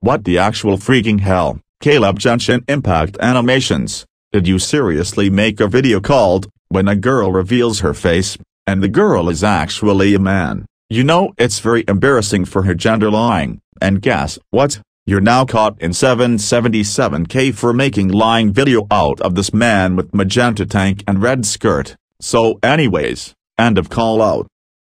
What the actual freaking hell, CalebGenshinImpactAnimations, did you seriously make a video called, when a girl reveals her face, and the girl is actually a man? You know it's very embarrassing for her gender lying, and guess what? You're now caught in 777K for making lying video out of this man with magenta tank and red skirt. So anyways, end of call out.